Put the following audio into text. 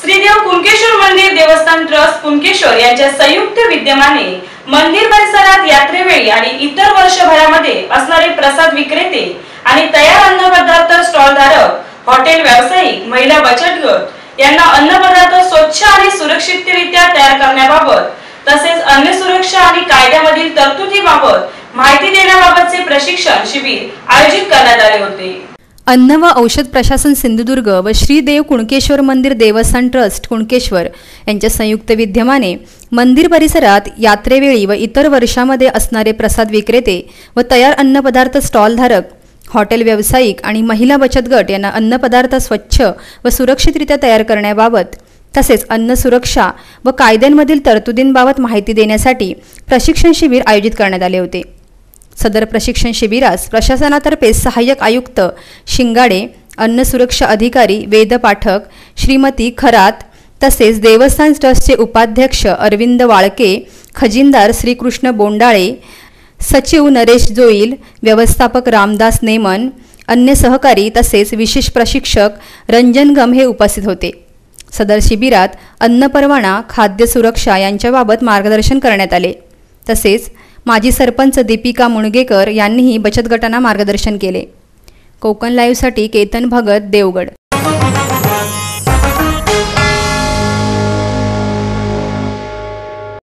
श्रीदेव कुणकेश्वर मंदिर देवस्थान ट्रस्ट कुणकेश्वर यांच्या संयुक्त विद्यमाने मंदिर परिसरात यात्रेवेळी आणि इतर वर्षभरामध्ये असणारे प्रसाद विक्रेते आणि तयार अन्नपदार्थ स्टॉल धारक, हॉटेल व्यावसायिक, महिला बचत गट यांना अन्नपदार्थ स्वच्छ आणि सुरक्षितरित्या तयार करण्याबाबत तसेच अन्न सुरक्षा आणि कायद्यामधील तरतुदीबाबत माहिती देण्याबाबतचे प्रशिक्षण शिबिर आयोजित करण्यात आले होते। अन्न व औषध प्रशासन सिंधुदुर्ग व श्रीदेव कुणकेश्वर मंदिर देवस्थान ट्रस्ट कुणकेश्वर यांच्या संयुक्त विद्यमाने मंदिर परिसरात यात्रेवेळी व इतर वर्षामध्ये असणारे प्रसाद विक्रेते व तयार अन्नपदार्थ स्टॉल धारक, हॉटेल व्यावसायिक आणि महिला बचत गट यांना अन्नपदार्थ स्वच्छ व सुरक्षितरित्या तयार करण्याबाबत तसेच अन्न सुरक्षा व कायद्यांमधील तरतुदींबाबत माहिती देण्यासाठी प्रशिक्षण शिबिर आयोजित करण्यात आले होते। सदर प्रशिक्षण शिबिरास प्रशासनातर्फे सहाय्यक आयुक्त शिंगाडे, अन्न सुरक्षा अधिकारी वेद पाठक, श्रीमती खरात तसेच देवस्थान ट्रस्टचे उपाध्यक्ष अरविंद वाळके, खजिनदार श्रीकृष्ण बोंडाळे, सचिव नरेश जोईल, व्यवस्थापक रामदास नेमन, अन्य सहकारी तसेच विशेष प्रशिक्षक रंजन गम हे उपस्थित होते। सदर शिबिरात अन्न परवाना, खाद्य सुरक्षा यांच्याबाबत मार्गदर्शन करण्यात आले। तसेच माजी सरपंच दीपिका मुणगेकर यांनीही बचत गटांना मार्गदर्शन केले। कोकण लाईव्हसाठी केतन भगत, देवगड।